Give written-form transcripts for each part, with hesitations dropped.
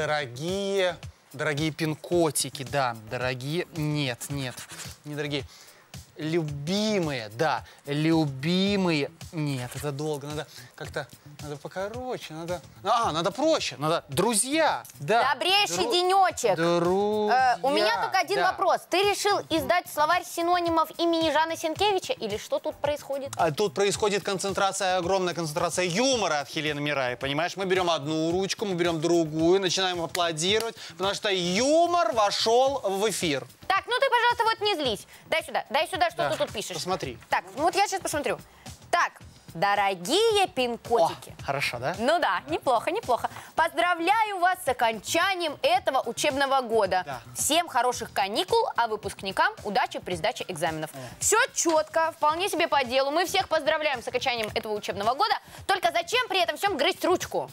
Дорогие пин-котики, да. Дорогие... Нет, не дорогие. Любимые, да. Любимые... Нет, это долго. Надо как-то... Надо покороче, надо... надо проще. Надо... Друзья, да. Добрейший денечек. Друзья, у меня только один вопрос. Ты решил издать словарь синонимов имени Жана Сенкевича? Или что тут происходит? Тут происходит концентрация, огромная концентрация юмора от Хелены Мираи, понимаешь? Мы берем одну ручку, мы берем другую, начинаем аплодировать, потому что юмор вошел в эфир. Так, ну ты, пожалуйста, вот не злись. Дай сюда, что ты тут пишешь. Посмотри. Так, вот я сейчас посмотрю. Так, дорогие пин-котики. Хорошо, да? Ну да, неплохо. Поздравляю вас с окончанием этого учебного года. Да. Всем хороших каникул, а выпускникам удачи при сдаче экзаменов. Все четко, вполне себе по делу. Мы всех поздравляем с окончанием этого учебного года. Только зачем при этом всем грызть ручку?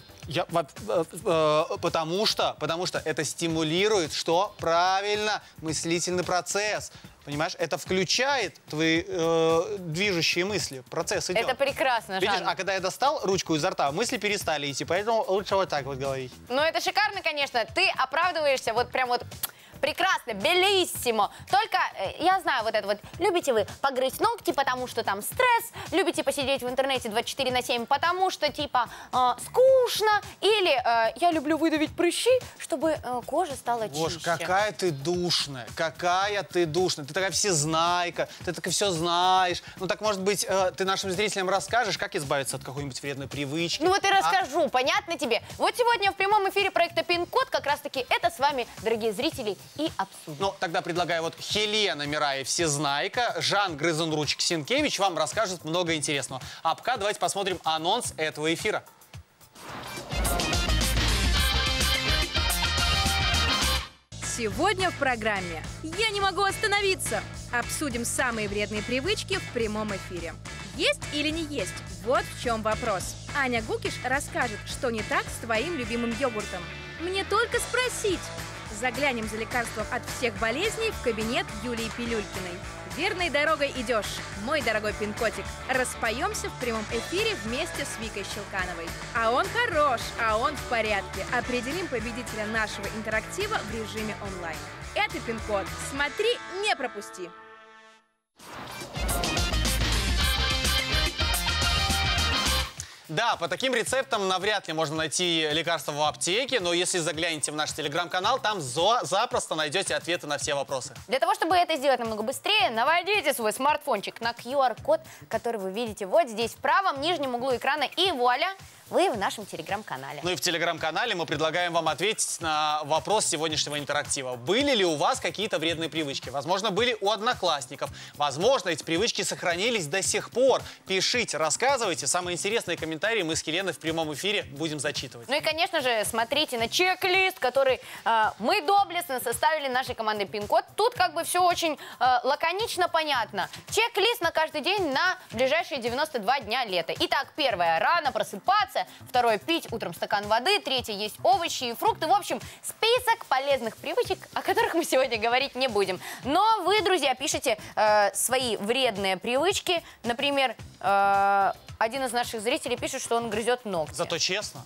Потому что это стимулирует, что? Правильно, мыслительный процесс. Понимаешь, это включает твои движущие мысли. Процесс идет. Это прекрасно, Жан. Видишь, а когда я достал ручку изо рта, мысли перестали идти, поэтому лучше вот так вот говорить. Ну, это шикарно, конечно. Ты оправдываешься вот прям вот... Прекрасно, белиссимо. Только, я знаю, вот это вот, любите вы погрызть ногти, потому что там стресс, любите посидеть в интернете 24/7, потому что, типа, скучно, или я люблю выдавить прыщи, чтобы кожа стала чище. Боже, какая ты душная, Ты такая всезнайка, ты так все знаешь. Ну, так, может быть, ты нашим зрителям расскажешь, как избавиться от какой-нибудь вредной привычки? Ну, вот и расскажу, понятно тебе? Вот сегодня в прямом эфире проекта «Пин-код» как раз-таки это с вами, дорогие зрители, и обсудим. Ну, тогда предлагаю вот Хелена Мираи, всезнайка, Жан Грызун-ручек Сенкевич вам расскажет много интересного. А пока давайте посмотрим анонс этого эфира. Сегодня в программе «Я не могу остановиться». Обсудим самые вредные привычки в прямом эфире. Есть или не есть? Вот в чем вопрос. Аня Гукиш расскажет, что не так с твоим любимым йогуртом. Мне только спросить. Заглянем за лекарством от всех болезней в кабинет Юлии Пилюлькиной. Верной дорогой идешь, мой дорогой пин-котик. Распоемся в прямом эфире вместе с Викой Щелкановой. А он хорош, а он в порядке. Определим победителя нашего интерактива в режиме онлайн. Это пин-код. Смотри, не пропусти. Да, по таким рецептам навряд ли можно найти лекарства в аптеке, но если заглянете в наш телеграм-канал, там запросто найдете ответы на все вопросы. Для того, чтобы это сделать намного быстрее, наводите свой смартфончик на QR-код, который вы видите вот здесь в правом нижнем углу экрана, и вуаля! Вы в нашем телеграм-канале. Ну и в телеграм-канале мы предлагаем вам ответить на вопрос сегодняшнего интерактива. Были ли у вас какие-то вредные привычки? Возможно, были у одноклассников. Возможно, эти привычки сохранились до сих пор. Пишите, рассказывайте. Самые интересные комментарии мы с Хеленой в прямом эфире будем зачитывать. Ну и, конечно же, смотрите на чек-лист, который мы доблестно составили нашей командой Пин-код. Тут как бы все очень лаконично понятно. Чек-лист на каждый день на ближайшие 92 дня лета. Итак, первое. Рано просыпаться. Второе, пить утром стакан воды. Третье, есть овощи и фрукты. В общем, список полезных привычек, о которых мы сегодня говорить не будем. Но вы, друзья, пишите свои вредные привычки. Например, один из наших зрителей пишет, что он грызет ногти. Зато честно.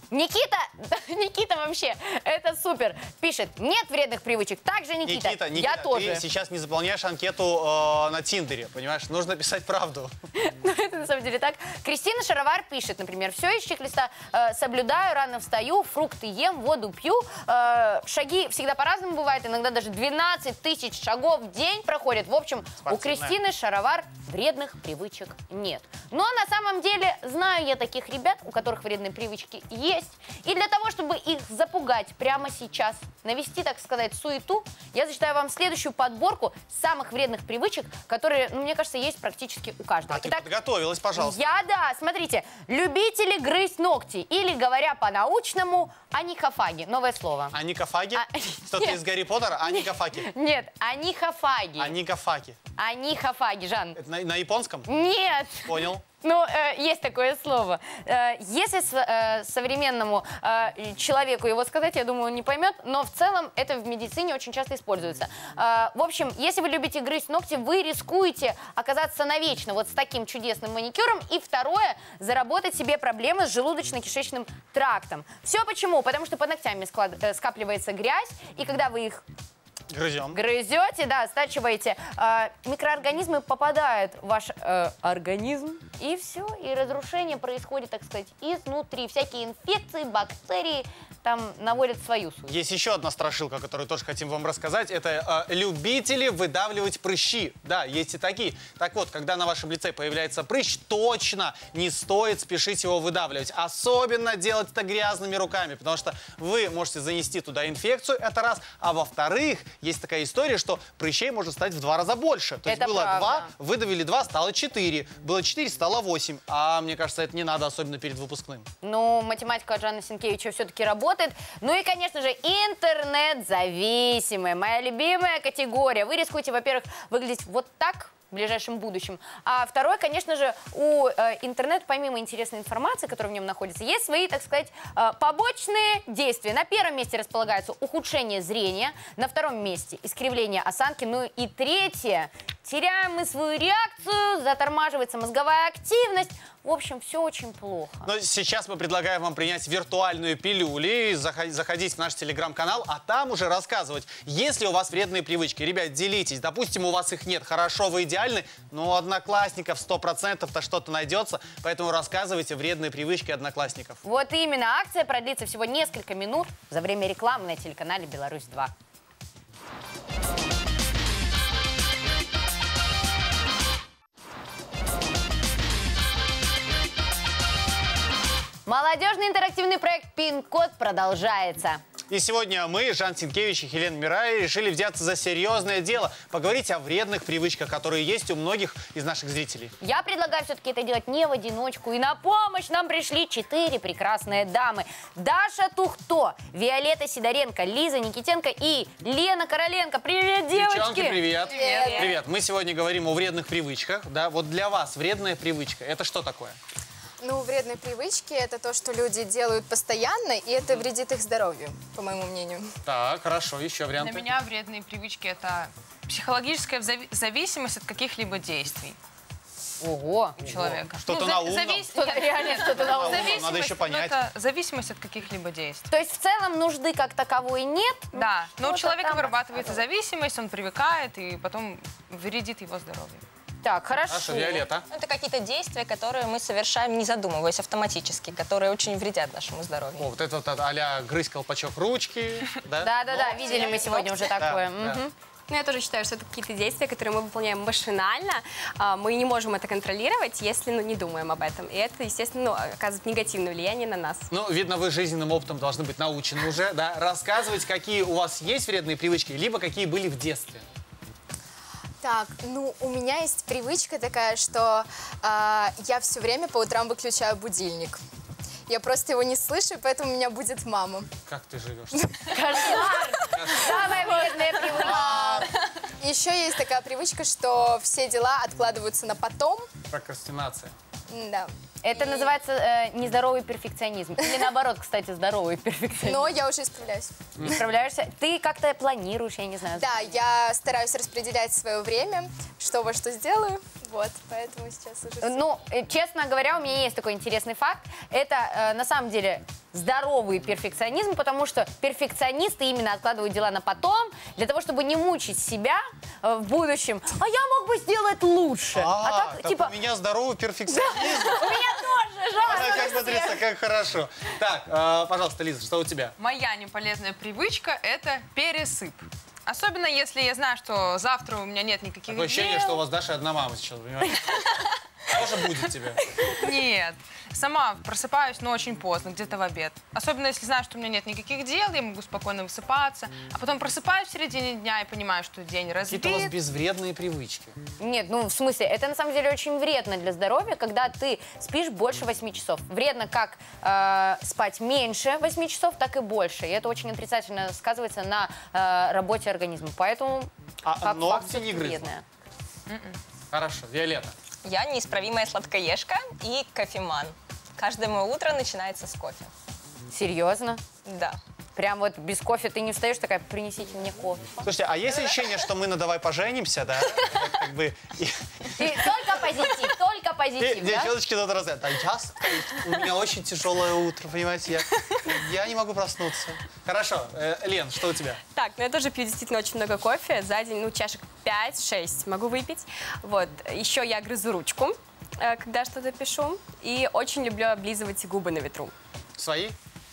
Никита вообще, это супер. Pишет, нет вредных привычек. Также Никита, я тоже. Ты сейчас не заполняешь анкету на Тиндере, понимаешь? Нужно писать правду. Ну, это на самом деле так. Кристина Шаровар пишет, например, все из чек-листа. Соблюдаю, рано встаю, фрукты ем, воду пью. Шаги всегда по-разному бывают. Иногда даже 12 тысяч шагов в день проходят. В общем, у Кристины Шаровар вредных привычек нет. Но на самом деле знаю я таких ребят, у которых вредные привычки есть. И для того, чтобы их запугать прямо сейчас, навести, так сказать, суету, я зачитаю вам следующую подборку самых вредных привычек, которые, ну, мне кажется, есть практически у каждого. А ты подготовилась, пожалуйста. Смотрите. Любители грызть ногти. Или, говоря по-научному, аникофаги. Новое слово. Аникофаги? Что-то из Гарри Поттера? Аникофаги? Нет, аникофаги. Аникофаги. Аникофаги, Жан. Это на японском? Нет. Понял. Ну, есть такое слово. Если современному человеку его сказать, я думаю, он не поймет, но в целом это в медицине очень часто используется. В общем, если вы любите грызть ногти, вы рискуете оказаться навечно вот с таким чудесным маникюром. И второе, заработать себе проблемы с желудочно-кишечным трактом. Все почему? Потому что под ногтями скапливается грязь, и когда вы их грызете, да, стачиваете, микроорганизмы попадают в ваш организм, и все, и разрушение происходит, так сказать, изнутри. Всякие инфекции, бактерии там наводят свою суть. Есть еще одна страшилка, которую тоже хотим вам рассказать. Это любители выдавливать прыщи. Да, есть и такие. Так вот, когда на вашем лице появляется прыщ, точно не стоит спешить его выдавливать. Особенно делать это грязными руками, потому что вы можете занести туда инфекцию, это раз. А во-вторых, есть такая история, что прыщей может стать в 2 раза больше. То есть это было правда. 2, выдавили 2, стало 4. Было 4, стало 8. А мне кажется, это не надо, особенно перед выпускным. Ну, математика от Жанны Сенкевича все-таки работает. Ну и, конечно же, интернет-зависимые. Моя любимая категория. Вы рискуете, во-первых, выглядеть вот так в ближайшем будущем. А второе, конечно же, у интернета, помимо интересной информации, которая в нем находится, есть свои, так сказать, побочные действия. На первом месте располагается ухудшение зрения, на втором месте искривление осанки, ну и третье, теряем мы свою реакцию, затормаживается мозговая активность. В общем, все очень плохо. Но сейчас мы предлагаем вам принять виртуальную пилюлю, заходить в наш телеграм-канал, а там уже рассказывать, есть ли у вас вредные привычки. Ребят, делитесь. Допустим, у вас их нет. Хорошо, вы идеальны, но у одноклассников 100%-то что-то найдется. Поэтому рассказывайте вредные привычки одноклассников. Вот именно. Акция продлится всего несколько минут за время рекламы на телеканале «Беларусь-2». Молодежный интерактивный проект «Пин-код» продолжается. И сегодня мы, Жан Сенкевич и Хелена Мирай, решили взяться за серьезное дело. Поговорить о вредных привычках, которые есть у многих из наших зрителей. Я предлагаю все-таки это делать не в одиночку. И на помощь нам пришли 4 прекрасные дамы. Даша Тухто, Виолетта Сидоренко, Лиза Никитенко и Лена Короленко. Привет, девочки! Девчонки, привет! Привет! Привет! Мы сегодня говорим о вредных привычках. Да? Вот для вас вредная привычка – это что такое? Ну, вредные привычки – это то, что люди делают постоянно, и это вредит их здоровью, по моему мнению. Так, хорошо. Еще варианты? Для меня вредные привычки – это психологическая зависимость от каких-либо действий Ого! у человека. Что-то на умном? Реально что-то на умном. Надо еще понять. Это зависимость от каких-либо действий. То есть в целом нужды как таковой нет? Да, но у что-то человека там вырабатывается зависимость, он привыкает и потом вредит его здоровью. Так, хорошо. Хорошо, Виолетта. Это какие-то действия, которые мы совершаем, не задумываясь, автоматически, которые очень вредят нашему здоровью. О, вот это вот а-ля грызть колпачок ручки. Да-да-да, видели мы сегодня уже такое. Мгм. Ну, я тоже считаю, что это какие-то действия, которые мы выполняем машинально. Мы не можем это контролировать, если не думаем об этом. И это, естественно, оказывает негативное влияние на нас. Ну, видно, вы жизненным опытом должны быть научены уже, да? Рассказывать, какие у вас есть вредные привычки, либо какие были в детстве. Так, ну, у меня есть привычка такая, что я все время по утрам выключаю будильник. Я просто его не слышу, поэтому меня будет мама. Как ты живешь? Кошмар! Самая вредная привычка. Еще есть такая привычка, что все дела откладываются на потом. Прокрастинация. Да. Это называется нездоровый перфекционизм. Или наоборот, кстати, здоровый перфекционизм. Но я уже исправляюсь. Справляешься? Ты как-то планируешь, я не знаю. Да, я стараюсь распределять свое время, что во что сделаю. Вот, поэтому сейчас уже всё. Ну, честно говоря, у меня есть такой интересный факт. Это, на самом деле, здоровый перфекционизм, потому что перфекционисты именно откладывают дела на потом, для того, чтобы не мучить себя в будущем. А я мог бы сделать лучше. Так типа, у меня здоровый перфекционизм. у меня тоже, Жанна. Как смотрится, как хорошо. Так, пожалуйста, Лиза, что у тебя? Моя неполезная привычка – это пересып. Особенно, если я знаю, что завтра у меня нет никаких Такое ощущение, дел. что у вас Даша одна мама сейчас, понимаете? Тоже будет тебе. Нет. Сама просыпаюсь, но очень поздно, где-то в обед. Особенно, если знаю, что у меня нет никаких дел, я могу спокойно высыпаться. А потом просыпаюсь в середине дня и понимаю, что день разбит. Какие-то у вас безвредные привычки. Нет, ну в смысле, это на самом деле очень вредно для здоровья, когда ты спишь больше 8 часов. Вредно как спать меньше 8 часов, так и больше. И это очень отрицательно сказывается на работе организма. Поэтому А как ногти факт, не грызла? вредное. Хорошо, Виолетта. Я неисправимая сладкоежка и кофеман. Каждое мое утро начинается с кофе. Серьезно? Да. Прям вот без кофе ты не встаешь, такая, принесите мне кофе. Слушайте, а есть ощущение, что мы на «Давай поженимся», да? Как бы... И только позитив, да? Девчоночки тут рассказывают, у меня очень тяжелое утро, понимаете, я не могу проснуться. Хорошо, Лен, что у тебя? Так, ну я тоже пью действительно очень много кофе. За день, ну, чашек 5-6 могу выпить. Вот. Еще я грызу ручку, когда что-то пишу. И очень люблю облизывать губы на ветру. Свои?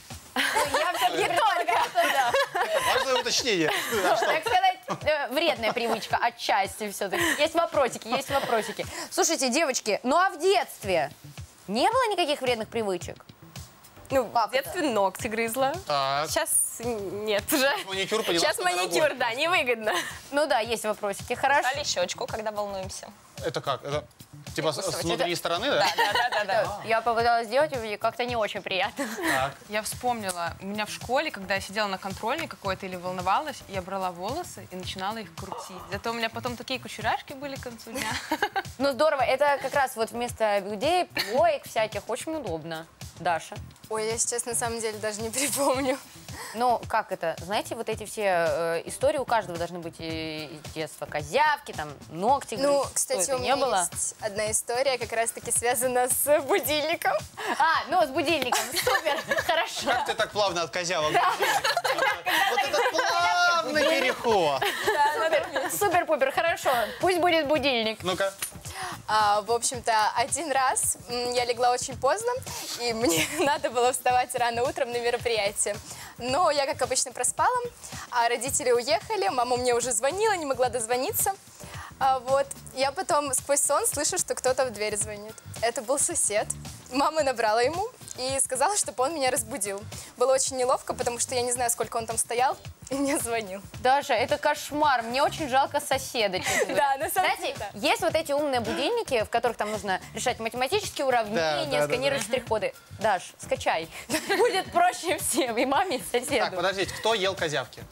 Я все-таки не только. Важное уточнение. А что? Так сказать, вредная привычка отчасти все-таки. Есть вопросики. Слушайте, девочки, ну а в детстве не было никаких вредных привычек? Ну, Как в детстве ногти грызла. Так. Сейчас нет уже. Маникюр, поняла, Сейчас что маникюр, дорогой. да, невыгодно. Ну да, есть вопросики, хорошо. Брали щечку, когда волнуемся. Это как? Это типа с внутренней стороны, да? Да. Я попыталась сделать, и как-то не очень приятно. Так. Я вспомнила, у меня в школе, когда я сидела на контрольной какой-то или волновалась, я брала волосы и начинала их крутить. Зато у меня потом такие кучеряшки были к концу дня. Ну здорово, это как раз вот вместо бигудей, плоек всяких, очень удобно. Даша? Ой, я сейчас на самом деле даже не припомню. Ну, как это? Знаете, вот эти все истории у каждого должны быть из детства. Козявки, там, ногти. Ну, грызть. кстати, Что, у это меня не было? есть одна история, как раз-таки связана с будильником. Ну, с будильником. Супер, хорошо. Как ты так плавно от козявок? Вот этот плавный переход. Супер-пупер, хорошо. Пусть будет будильник. Ну-ка. В общем-то, один раз я легла очень поздно, и мне надо было вставать рано утром на мероприятие. Но я, как обычно, проспала, а родители уехали, мама мне уже звонила, не могла дозвониться. Вот. Я потом сквозь сон слышу, что кто-то в дверь звонит. Это был сосед. Мама набрала ему и сказала, чтобы он меня разбудил. Было очень неловко, потому что я не знаю, сколько он там стоял, и мне звонил. Даша, это кошмар. Мне очень жалко соседа, честно говоря. Да, на самом деле, Знаете, есть вот эти умные будильники, в которых там нужно решать математические уравнения, Да. сканировать штрих-коды. Даш, скачай. Будет проще всем, и маме, и соседу. Так, подождите, кто ел козявки?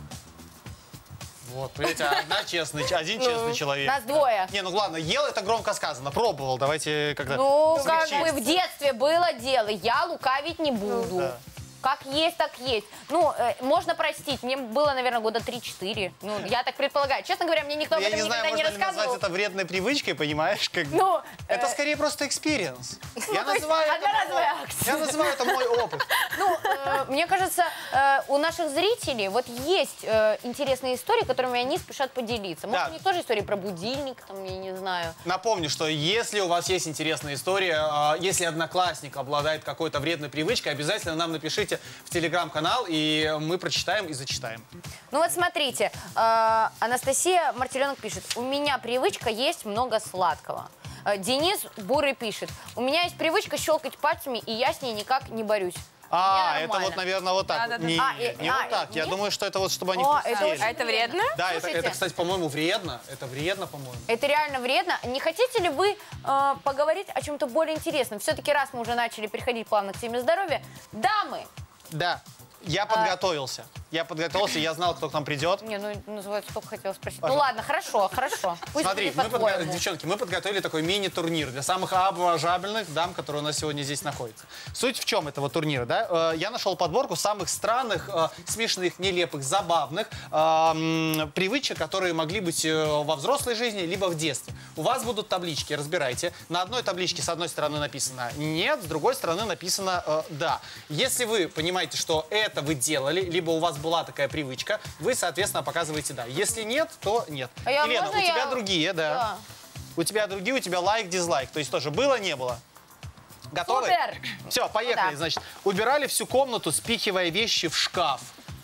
Вот, видите, один честный человек. Нас двое. Не, ну ладно, ел это громко сказано, пробовал, давайте когда Ну, как смягчим. бы в детстве было дело, я лукавить не буду. Да. Как есть, так есть. Ну, можно простить, мне было, наверное, года 3-4. Ну, я так предполагаю. Честно говоря, мне никто об Я этом не знаю, никогда не можно ли назвать рассказывал. это вредной привычкой, понимаешь? Как... Ну, Это скорее просто экспириенс. Я то есть называю одноразовая акция. Я называю это мой опыт. Ну, мне кажется, у наших зрителей вот есть интересные истории, которыми они спешат поделиться. Может, Да. у них тоже истории про будильник, там, я не знаю. Напомню, что если у вас есть интересная история, если одноклассник обладает какой-то вредной привычкой, обязательно нам напишите в телеграм-канал, и мы прочитаем и зачитаем. Ну вот смотрите, Анастасия Мартеленок пишет: у меня привычка есть много сладкого. Денис Бурый пишет: у меня есть привычка щелкать пальцами, и я с ней никак не борюсь. Мне Это нормально. вот, наверное, вот так. Да-да-да. Не, не вот так. Я нет? думаю, что это вот, чтобы они О, это вкуснее. очень А это вредно? Да, Слушайте. это, кстати, по-моему, вредно. Это вредно, по-моему. Это реально вредно. Не хотите ли вы поговорить о чем-то более интересном? Все-таки раз мы уже начали переходить плавно к теме здоровья. Дамы! Да. Я подготовился. Я знал, кто к нам придет. Не, ну называется, сколько хотела спросить. Ну Пожалуйста. ладно, хорошо. Пусть Смотри, будет по-твоему. девчонки, мы подготовили такой мини-турнир для самых обожабельных дам, которые у нас сегодня здесь находятся. Суть в чем этого турнира, да? Я нашел подборку самых странных, смешных, нелепых, забавных привычек, которые могли быть во взрослой жизни, либо в детстве. У вас будут таблички, разбирайте. На одной табличке с одной стороны написано «нет», с другой стороны написано «да». Если вы понимаете, что это вы делали, либо у вас была такая привычка, вы, соответственно, показываете «да». Если нет, то нет. А я- Елена, можно у тебя я- другие, да. У тебя другие, у тебя лайк, дизлайк. То есть тоже было, не было. Готовы? Супер! Все, поехали. Да. Значит, убирали всю комнату, спихивая вещи в шкаф.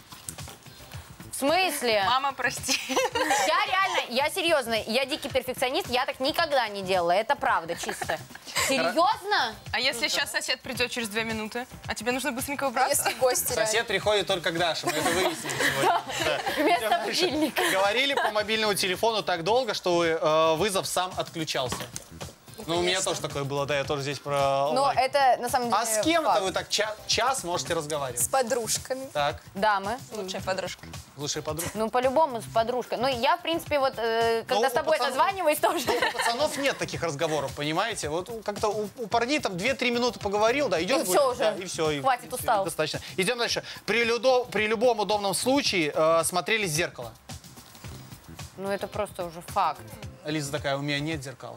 В смысле? Мама, прости. Я серьезно, я дикий перфекционист, я так никогда не делала. Это правда, чисто. Серьезно? А если сейчас сосед придет через 2 минуты, а тебе нужно быстренько А убраться? если гости реально? Сосед приходит только к Даше, мы это выяснили сегодня. Да. Вместо будильника. Говорили по мобильному телефону так долго, что вызов сам отключался. Ну, у меня конечно. тоже такое было, да, я тоже здесь про Но лайк. это на самом деле А с кем факт. это вы так час можете разговаривать? С подружками. Так, Дамы. Лучшая подружка. лучшая подруга. Ну, по-любому с подружкой. Ну, я, в принципе, вот, когда Ну, с тобой пацан- созваниваюсь, тоже. У пацанов нет таких разговоров, понимаете? Вот как-то у парней там 2-3 минуты поговорил, да, идет. И всё уже. Да, и все. Хватит, устал. Достаточно. Идем дальше. При любом удобном случае смотрелись в зеркало. Ну, это просто уже факт. Лиза такая, у меня нет зеркал.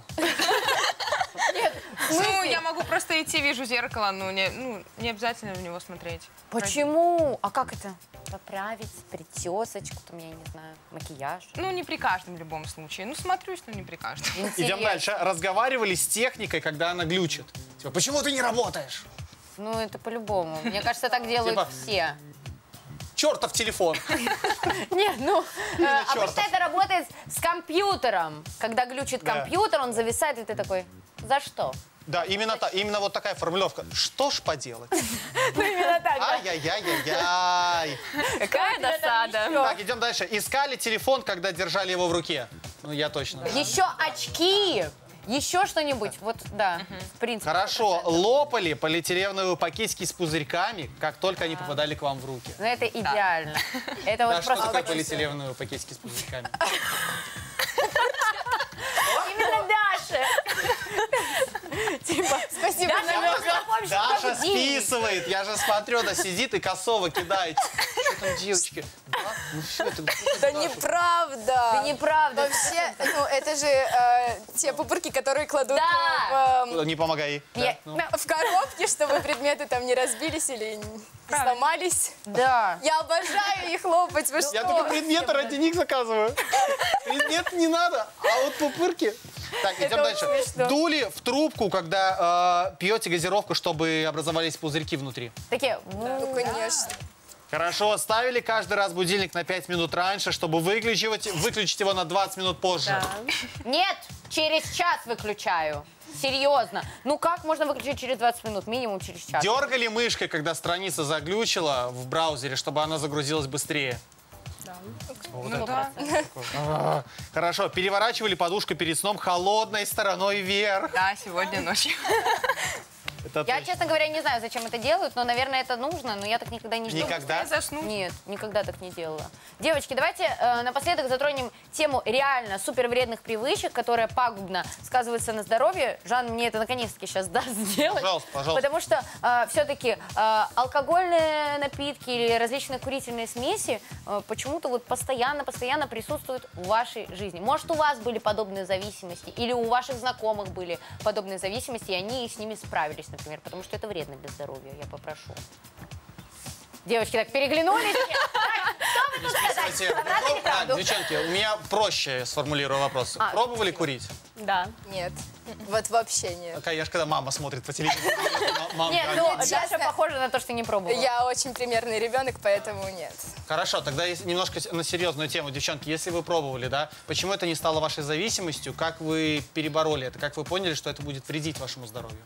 Ну, я могу просто идти, вижу зеркало, но не обязательно в него смотреть. Почему? А как это? Поправить, причесочку, там, я не знаю, макияж. Ну, не при каждом в любом случае. Ну, смотрюсь, но не при каждом. Идем Интересно. дальше. Разговаривали с техникой, когда она глючит. Типа, почему ты не работаешь? Ну, это по-любому. Мне кажется, так делают Типа- все. Чертов телефон. Нет, ну, обычно чёртов. это работает с компьютером. Когда глючит Да. компьютер, он зависает, и ты такой, за что? Да, именно вот такая формулировка. Что ж поделать? Ну, именно так, да. Ай-яй-яй-яй-яй. Какая досада. Так, идем дальше. Искали телефон, когда держали его в руке. Ну, я точно. Еще очки, еще что-нибудь. Вот, да, в принципе. Хорошо, лопали полиэтиленовые пакетики с пузырьками, как только они попадали к вам в руки. Ну, это идеально. Это Да, вот что просто... такое полиэтиленовые пакетики с пузырьками? Именно Даша. Типа, Спасибо. Даша списывает, я же смотрю, она сидит и косово кидает. Что там, девочки? Да? Ну все, это... Да неправда. Да неправда. Вообще, ну это же те пупырки, которые кладут Да. Не помогай. Я- Да, ну. в коробке, чтобы предметы там не разбились или не сломались. Да. Я обожаю их лопать. Вы Я что? только предметы ради них заказываю. Предмет не надо, а вот пупырки. Так, идем дальше. очень смешно. Дули в трубку, когда пьете газировку, чтобы образовались пузырьки внутри. Такие, Ну, конечно. Хорошо, ставили каждый раз будильник на 5 минут раньше, чтобы выключить его на 20 минут позже. нет, через час выключаю. Серьезно. Ну как можно выключить через 20 минут? Минимум через час. Дергали мышкой, когда страница заглючила в браузере, чтобы она загрузилась быстрее. Вот Ну это. да. Хорошо, переворачивали подушку перед сном холодной стороной вверх. Да, сегодня ночью. Это Я, точно. честно говоря, не знаю, зачем это делают, но, наверное, это нужно, но я так никогда не делала. Никогда? Заснуть. Нет, никогда так не делала. Девочки, давайте напоследок затронем тему реально супервредных привычек, которая пагубно сказывается на здоровье. Жан мне это наконец-таки сейчас даст сделать. Пожалуйста, пожалуйста. Потому что все-таки алкогольные напитки или различные курительные смеси почему-то вот постоянно присутствуют в вашей жизни. Может, у вас были подобные зависимости, или у ваших знакомых были подобные зависимости, и они с ними справились, например, потому что это вредно для здоровья, я попрошу. Девочки так переглянулись. Так, что вы тут сказать? Кстати, Правда или так, правду? девчонки, у меня проще сформулирую вопрос. А, Пробовали курить? Да. Нет. Вот вообще нет. Конечно, когда мама смотрит по телевизору. Мам, Нет, как? ну, честно. Даша похожа на то, что не пробовала. Я очень примерный ребенок, поэтому нет. Хорошо, тогда если немножко на серьезную тему. Девчонки, если вы пробовали, да, почему это не стало вашей зависимостью? Как вы перебороли это? Как вы поняли, что это будет вредить вашему здоровью?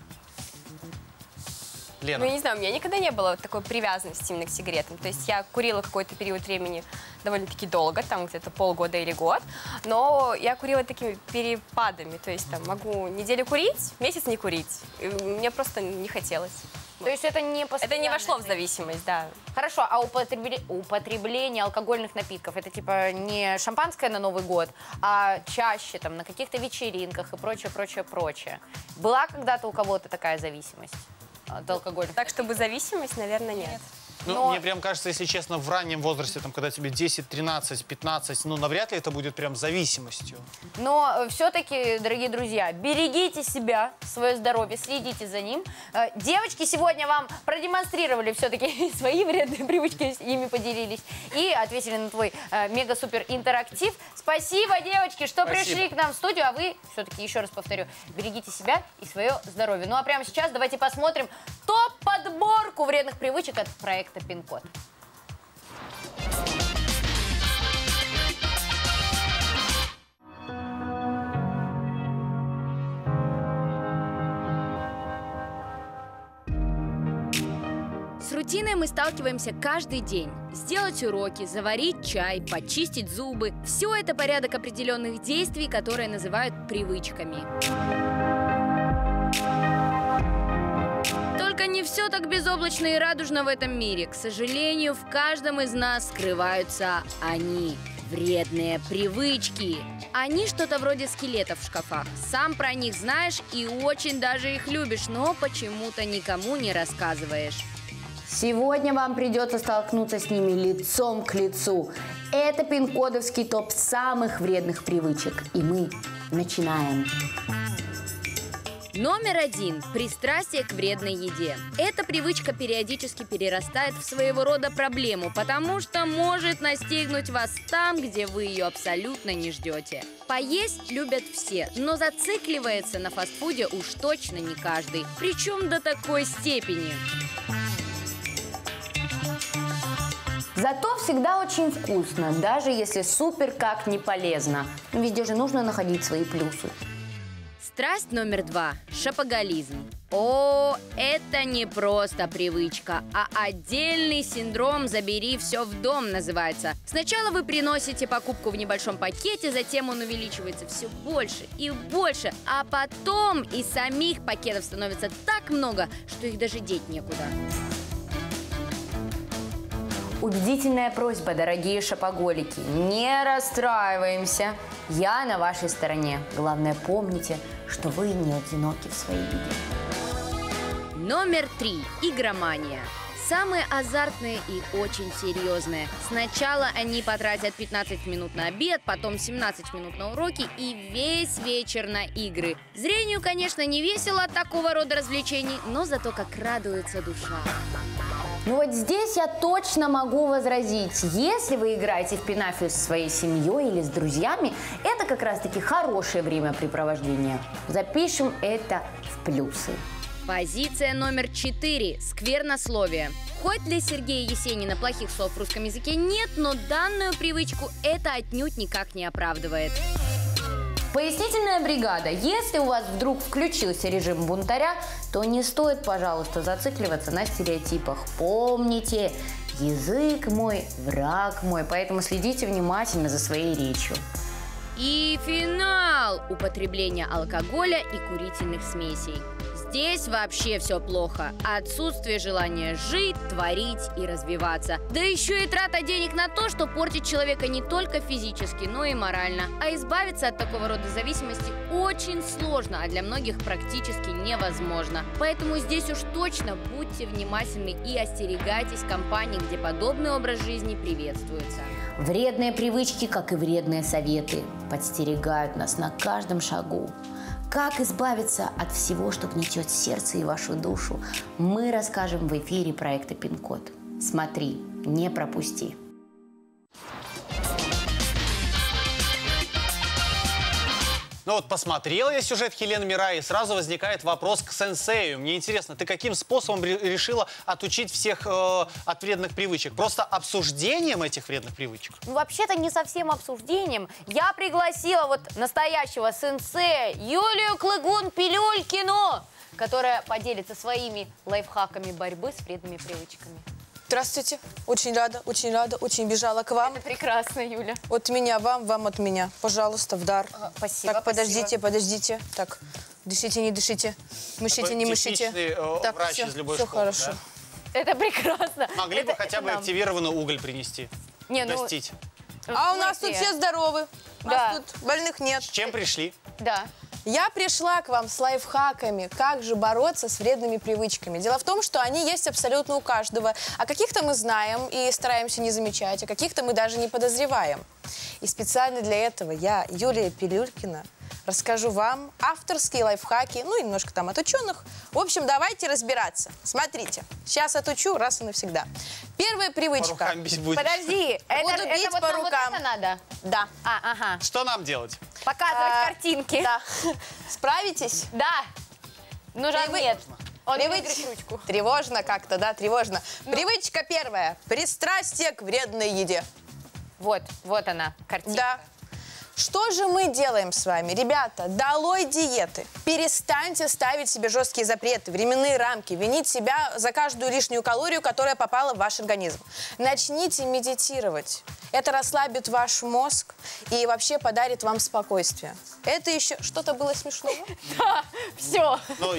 Лена. Ну, я не знаю, у меня никогда не было такой привязанности именно к сигаретам. То есть я курила какой-то период времени довольно-таки долго, там где-то полгода или год, но я курила такими перепадами. То есть там могу неделю курить, месяц не курить. И мне просто не хотелось. То есть это не постоянно. Это не вошло в зависимость, да. Хорошо, а употребление алкогольных напитков, это типа не шампанское на Новый год, а чаще там на каких-то вечеринках и прочее. Была когда-то у кого-то такая зависимость от алкогольных? Так, чтобы зависимость, наверное, нет. Ну, но- мне прям кажется, если честно, в раннем возрасте, там, когда тебе 10, 13, 15, ну, навряд ли это будет прям зависимостью. Но все-таки, дорогие друзья, берегите себя, свое здоровье, следите за ним. Девочки сегодня вам продемонстрировали все-таки свои вредные привычки, ими поделились и ответили на твой мега-супер интерактив. Спасибо, девочки, что Спасибо. пришли к нам в студию, а вы, все-таки, еще раз повторю, берегите себя и свое здоровье. Ну а прямо сейчас давайте посмотрим топ-подборку вредных привычек от проекта «Пин-код». С рутиной мы сталкиваемся каждый день. Сделать уроки, заварить чай, почистить зубы – все это порядок определенных действий, которые называют привычками. Только не все так безоблачно и радужно в этом мире. К сожалению, в каждом из нас скрываются они. Вредные привычки. Они что-то вроде скелетов в шкафах. Сам про них знаешь и очень даже их любишь, но почему-то никому не рассказываешь. Сегодня вам придется столкнуться с ними лицом к лицу. Это пин-кодовский топ самых вредных привычек. И мы начинаем. Номер 1. Пристрастие к вредной еде. Эта привычка периодически перерастает в своего рода проблему, потому что может настигнуть вас там, где вы ее абсолютно не ждете. Поесть любят все, но зацикливается на фастфуде уж точно не каждый. Причем до такой степени. Зато всегда очень вкусно, даже если супер как не полезно. Везде же нужно находить свои плюсы. Страсть номер 2. Шопоголизм. О, это не просто привычка, а отдельный синдром «забери все в дом» называется. Сначала вы приносите покупку в небольшом пакете, затем он увеличивается все больше и больше, а потом и самих пакетов становится так много, что их даже деть некуда. Убедительная просьба, дорогие шопоголики, не расстраиваемся. Я на вашей стороне. Главное, помните, что вы не одиноки в своей беде. Номер 3. Игромания. Самые азартные и очень серьезные. Сначала они потратят 15 минут на обед, потом 17 минут на уроки и весь вечер на игры. Зрению, конечно, не весело от такого рода развлечений, но зато как радуется душа. Ну вот здесь я точно могу возразить. Если вы играете в пинафию со своей семьей или с друзьями, это как раз-таки хорошее времяпрепровождение. Запишем это в плюсы. Позиция номер 4. Сквернословие. Хоть для Сергея Есенина плохих слов в русском языке нет, но данную привычку это отнюдь никак не оправдывает. Пояснительная бригада. Если у вас вдруг включился режим бунтаря, то не стоит, пожалуйста, зацикливаться на стереотипах. Помните, язык мой, враг мой, поэтому следите внимательно за своей речью. И финал. Употребление алкоголя и курительных смесей. Здесь вообще все плохо. Отсутствие желания жить, творить и развиваться. Да еще и трата денег на то, что портит человека не только физически, но и морально. А избавиться от такого рода зависимости очень сложно, а для многих практически невозможно. Поэтому здесь уж точно будьте внимательны и остерегайтесь компаний, где подобный образ жизни приветствуется. Вредные привычки, как и вредные советы, подстерегают нас на каждом шагу. Как избавиться от всего, что гнетет сердце и вашу душу, мы расскажем в эфире проекта «Пин-код». Смотри, не пропусти. Ну вот посмотрел я сюжет Хелены Мираи, и сразу возникает вопрос к сенсею. Мне интересно, ты каким способом решила отучить всех от вредных привычек? Просто обсуждением этих вредных привычек? Ну, вообще-то не совсем обсуждением. Я пригласила вот настоящего сенсея Юлию Клыгун-Пилюлькину, которая поделится своими лайфхаками борьбы с вредными привычками. Здравствуйте. Очень рада, очень бежала к вам. Это прекрасно, Юля. От меня вам, вам от меня. Пожалуйста, в дар. Спасибо. Так, подождите. Так, дышите, не дышите. Мышите, не мышите. Так, врач все, из любой все школы, хорошо. Да? Это прекрасно. Могли бы хотя бы активированный уголь принести. Не, ну, Гостить. А у нас тут все здоровы. У нас тут больных нет. С чем пришли? Да. Я пришла к вам с лайфхаками, как же бороться с вредными привычками. Дело в том, что они есть абсолютно у каждого. А каких-то мы знаем и стараемся не замечать, а каких-то мы даже не подозреваем. И специально для этого я, Юлия Пилюлькина, расскажу вам авторские лайфхаки, ну и немножко там от ученых. В общем, давайте разбираться. Смотрите, сейчас отучу раз и навсегда. Первая привычка. По рукам бить будешь. Подожди, Буду бить вот по нам рукам. Вот это надо? Да. Ага. Что нам делать? Показывать картинки. Да. Справитесь? Да. Ну, Жан, Привы- нет. Он не Привыч- выиграет ручку. Тревожно как-то, да, тревожно. Привычка первая. Пристрастие к вредной еде. Вот она, картинка. Да. Что же мы делаем с вами? Ребята, долой диеты. Перестаньте ставить себе жесткие запреты, временные рамки, винить себя за каждую лишнюю калорию, которая попала в ваш организм. Начните медитировать. Это расслабит ваш мозг и вообще подарит вам спокойствие. Это еще что-то было смешного? Да, все. Ну,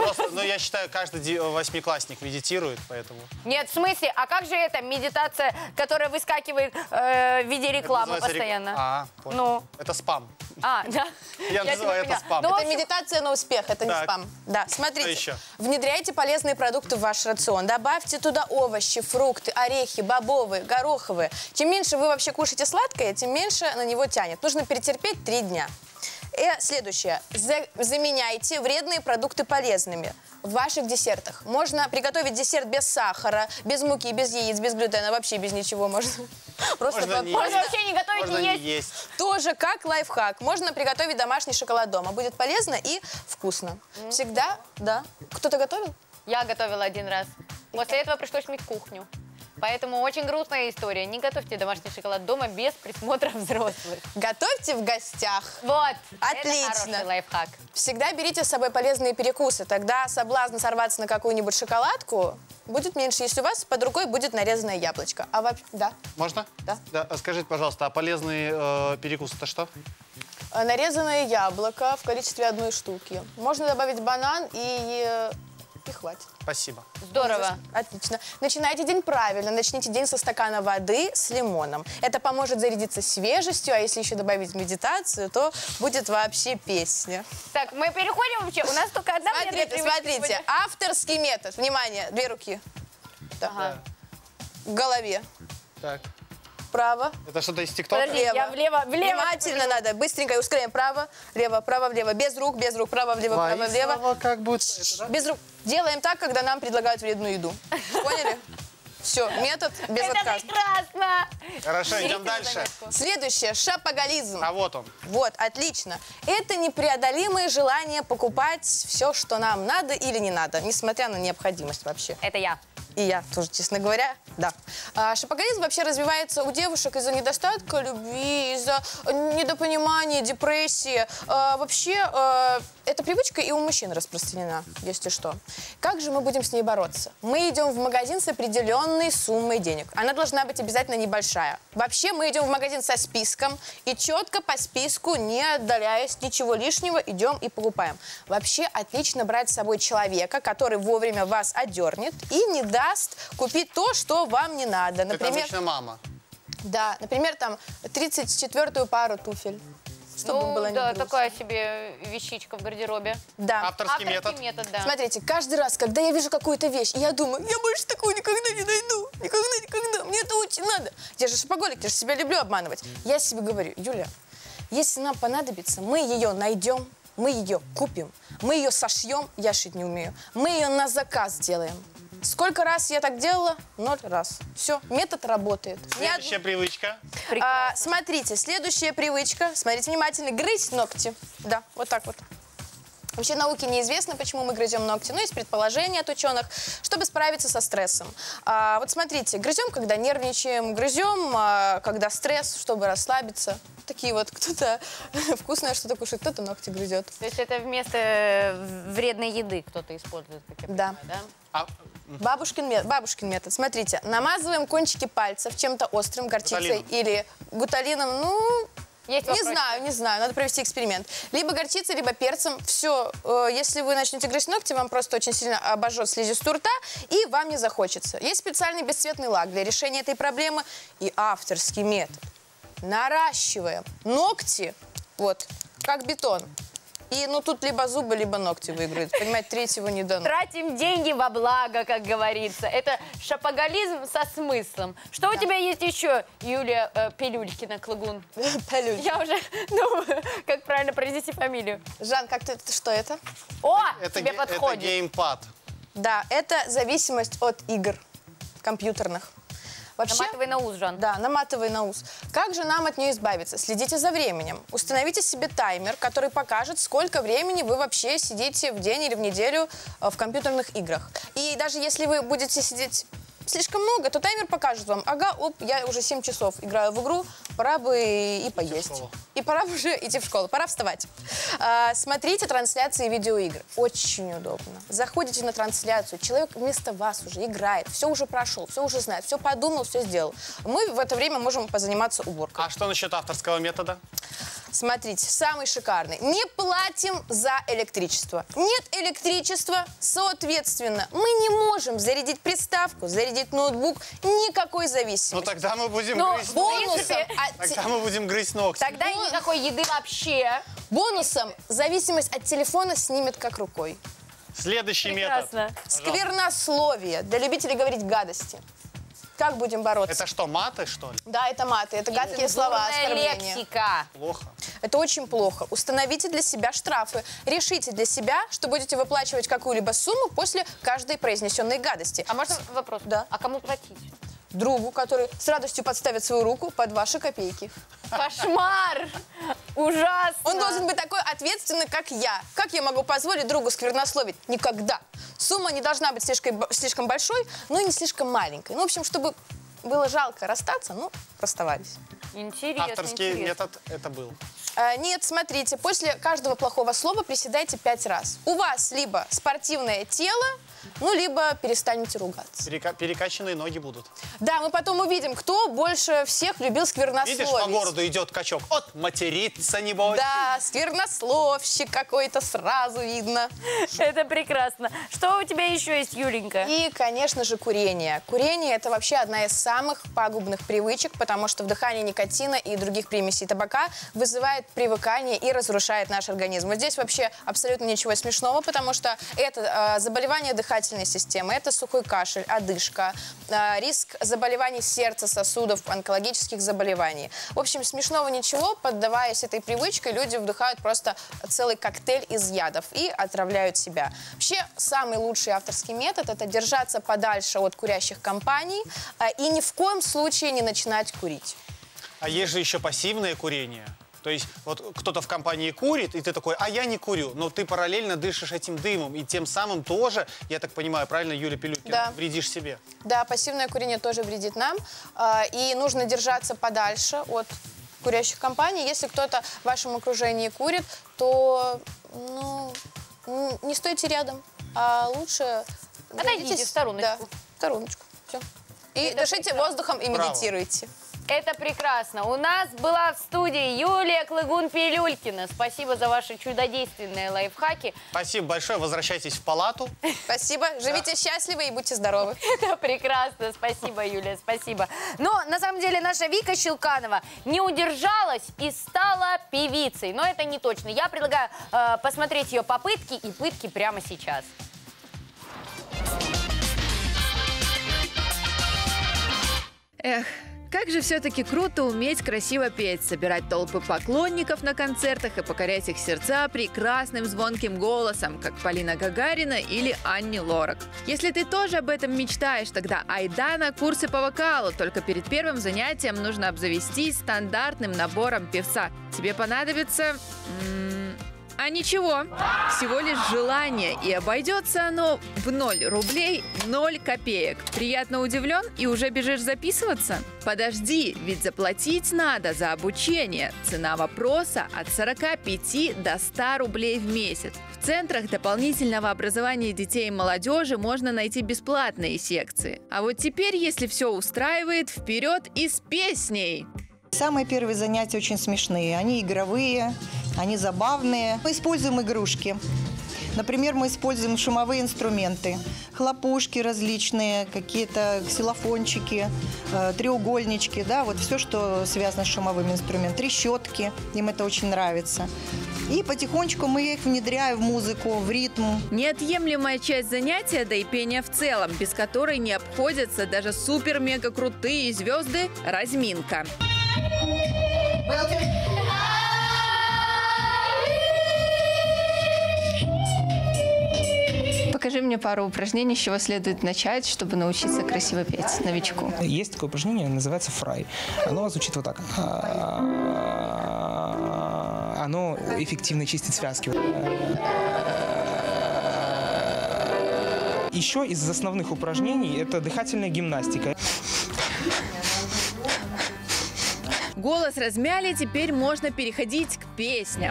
я считаю, каждый восьмиклассник медитирует, поэтому... Нет, в смысле, а как же это медитация, которая выскакивает в виде рекламы называется постоянно? понял. Ну. Это спам. А, да? Я называю тебя это поняла. спам. Ну, в Это общем, медитация на успех, это не Так. спам. Да, смотрите. Что еще? Внедряйте полезные продукты в ваш рацион. Добавьте туда овощи, фрукты, орехи, бобовые, гороховые. Чем меньше вы вообще кушаете сладкое, тем меньше на него тянет. Нужно перетерпеть 3 дня. И следующее. Заменяйте вредные продукты полезными в ваших десертах. Можно приготовить десерт без сахара, без муки, без яиц, без глютена, вообще без ничего можно. Просто Можно не можно вообще не готовить, Можно не не есть. есть. тоже как лайфхак. Можно приготовить домашний шоколад дома. Будет полезно и вкусно. Всегда, да. Кто-то готовил? Я готовила один раз. После этого пришлось мыть кухню. Поэтому очень грустная история. Не готовьте домашний шоколад дома без присмотра взрослых. Готовьте в гостях. Вот. Отлично. Это хороший лайфхак. Всегда берите с собой полезные перекусы. Тогда соблазн сорваться на какую-нибудь шоколадку будет меньше, если у вас под рукой будет нарезанное яблочко. А вообще, да. Можно? Да. Скажите, пожалуйста, а полезный перекус это что? Нарезанное яблоко в количестве 1 штуки. Можно добавить банан и хватит. Спасибо. Здорово. Отлично. Начинайте день правильно. Начните день со стакана воды с лимоном. Это поможет зарядиться свежестью, а если еще добавить медитацию, то будет вообще песня. Так, мы переходим вообще. У нас только одна вредная Смотрите, привычка смотрите. сегодня. Авторский метод. Внимание, 2 руки. Так. Ага. К голове. Так. Право. Это что-то из ТикТока? Подожди, я влево. Внимательно надо. Быстренько и ускоряем. Право, влево, влево. Без рук. Право, влево, право, влево. Как будет это, да? Без рук. Делаем так, когда нам предлагают вредную еду. Поняли? Все, метод без Это отказа. прекрасно. Хорошо, идем Берите на дальше. заметку. Следующее. Шопоголизм. А вот он. Вот, отлично. Это непреодолимое желание покупать все, что нам надо или не надо, несмотря на необходимость вообще. Это я. И я тоже, честно говоря, да. Шопоголизм вообще развивается у девушек из-за недостатка любви, из-за недопонимания, депрессии. Вообще, эта привычка и у мужчин распространена, если что. Как же мы будем с ней бороться? Мы идем в магазин с определенной суммой денег. Она должна быть обязательно небольшая. Вообще, мы идем в магазин со списком и четко по списку, не отдаляясь, ничего лишнего, идем и покупаем. Вообще, отлично брать с собой человека, который вовремя вас одернет и не даст купить то, что вам не надо. Как обычно мама. Да, например, там 34-ю пару туфель. Чтобы Ну, было не да, грустно. такая себе вещичка в гардеробе. Да. Авторский метод. да. Смотрите, каждый раз, когда я вижу какую-то вещь, я думаю, я больше такую никогда не найду. Никогда. Мне это очень надо. Я же шопоголик, я же себя люблю обманывать. Я себе говорю, Юля, если нам понадобится, мы ее найдем, мы ее купим, мы ее сошьем, я шить не умею, мы ее на заказ сделаем. Сколько раз я так делала? 0 раз. Все, метод работает. Следующая привычка. Смотрите, следующая привычка. Смотрите внимательно. Грызть ногти. Да, вот так вот. Вообще науке неизвестно, почему мы грызем ногти, но есть предположения от ученых, чтобы справиться со стрессом. Вот смотрите, грызем, когда нервничаем, грызем, когда стресс, чтобы расслабиться. Такие вот, кто-то вкусное что-то кушает, кто-то ногти грызет. То есть это вместо вредной еды кто-то использует, как я Да. понимаю, да? Бабушкин метод. Смотрите, намазываем кончики пальцев чем-то острым, горчицей или гуталином. Ну, Есть не знаю, надо провести эксперимент. Либо горчицей, либо перцем. Все, если вы начнете грызть ногти, вам просто очень сильно обожжет слизистую рта, и вам не захочется. Есть специальный бесцветный лак для решения этой проблемы и авторский метод. Наращиваем ногти, вот, как бетон. И, ну, тут либо зубы, либо ногти выиграют. Понимаете, третьего не дано. Тратим деньги во благо, как говорится. Это шопоголизм со смыслом. Что у тебя есть еще, Юлия Пилюлькина, Клагун? Пилюлькина. Я уже, ну, как правильно произнести фамилию? Жан, как ты, что это? О, Это тебе это подходит. геймпад. Да, это зависимость от игр компьютерных. Вообще, Наматывай на ус, Жан. да, наматывай на ус. Как же нам от нее избавиться? Следите за временем. Установите себе таймер, который покажет, сколько времени вы вообще сидите в день или в неделю в компьютерных играх. И даже если вы будете сидеть слишком много, то таймер покажет вам, ага, оп, я уже 7 часов играю в игру, пора бы и поесть. И пора бы уже идти в школу, пора вставать. Смотрите трансляции видеоигр. Очень удобно. Заходите на трансляцию, человек вместо вас уже играет, все уже прошел, все уже знает, все подумал, все сделал. Мы в это время можем позаниматься уборкой. А что насчет авторского метода? Смотрите, самый шикарный. Не платим за электричество. Нет электричества, соответственно, мы не можем зарядить приставку, зарядить ноутбук, никакой зависимости. Ну тогда мы будем Но грызть бонусом, ногти. Тогда мы будем грызть ногти. Тогда и никакой еды вообще. бонусом зависимость от телефона снимет как рукой. Следующий Прекрасно. метод. Сквернословие. Для любителей говорить гадости. Как будем бороться? Это что, маты, что ли? Да, это маты, это гадкие слова, Цензурная оскорбления. лексика. Плохо. Это очень плохо. Установите для себя штрафы. Решите для себя, что будете выплачивать какую-либо сумму после каждой произнесенной гадости. А можно вопрос? Да. А кому платить? Другу, который с радостью подставит свою руку под ваши копейки. Кошмар! Ужасно! Он должен быть такой ответственный, как я. Как я могу позволить другу сквернословить? Никогда. Сумма не должна быть слишком большой, но и не слишком маленькой. Ну, в общем, чтобы было жалко расстаться, ну, расставались. Интересно, Авторский интересно. метод это был. Нет, смотрите, после каждого плохого слова приседайте 5 раз. У вас либо спортивное тело, ну, либо перестанете ругаться. Перекачанные ноги будут. Да, мы потом увидим, кто больше всех любил сквернословить. Видишь, по городу идет качок. От, материться небось. Да, сквернословщик какой-то, сразу видно. Это прекрасно. Что у тебя еще есть, Юленька? И, конечно же, курение. Курение – это вообще одна из самых пагубных привычек, потому что вдыхание никотина и других примесей табака вызывает привыкание и разрушает наш организм. Вот здесь вообще абсолютно ничего смешного, потому что это заболевание дыхательной системы, это сухой кашель, одышка, риск заболеваний сердца, сосудов, онкологических заболеваний. В общем, смешного ничего, поддаваясь этой привычке, люди вдыхают просто целый коктейль из ядов и отравляют себя. Вообще, самый лучший авторский метод – это держаться подальше от курящих компаний и ни в коем случае не начинать курить. А есть же еще пассивное курение. То есть вот кто-то в компании курит, и ты такой, а я не курю. Но ты параллельно дышишь этим дымом, и тем самым тоже, я так понимаю, правильно, Юлия Пилюткина, да, вредишь себе. Да, пассивное курение тоже вредит нам. И нужно держаться подальше от курящих компаний. Если кто-то в вашем окружении курит, то ну, не стойте рядом, а лучше отойдите в стороночку. Да, в стороночку. Все. И дышите воздухом и медитируйте. Это прекрасно. У нас была в студии Юлия Клыгун-Пилюлькина. Спасибо за ваши чудодейственные лайфхаки. Спасибо большое. Возвращайтесь в палату. Спасибо. Живите счастливо и будьте здоровы. Это прекрасно. Спасибо, Юлия, спасибо. Но, на самом деле, наша Вика Щелканова не удержалась и стала певицей. Но это не точно. Я предлагаю посмотреть ее попытки и пытки прямо сейчас. Эх, как же все-таки круто уметь красиво петь, собирать толпы поклонников на концертах и покорять их сердца прекрасным звонким голосом, как Полина Гагарина или Анни Лорак. Если ты тоже об этом мечтаешь, тогда айда на курсы по вокалу. Только перед первым занятием нужно обзавестись стандартным набором певца. Тебе понадобится... А ничего, всего лишь желание, и обойдется оно в 0 рублей 0 копеек. Приятно удивлен и уже бежишь записываться? Подожди, ведь заплатить надо за обучение. Цена вопроса от 45 до 100 рублей в месяц. В центрах дополнительного образования детей и молодежи можно найти бесплатные секции. А вот теперь, если все устраивает, вперед и с песней! Самые первые занятия очень смешные. Они игровые, они забавные. Мы используем игрушки. Например, мы используем шумовые инструменты. Хлопушки различные, какие-то ксилофончики, треугольнички. Да, вот все, что связано с шумовым инструментом. Трещотки. Им это очень нравится. И потихонечку мы их внедряем в музыку, в ритм. Неотъемлемая часть занятия, да и пения в целом, без которой не обходятся даже супер-мега-крутые звезды – разминка. Покажи мне пару упражнений, с чего следует начать, чтобы научиться красиво петь новичку. Есть такое упражнение, называется фрай. Оно звучит вот так. Оно эффективно чистит связки. Еще из основных упражнений это дыхательная гимнастика. Голос размяли, теперь можно переходить к песням.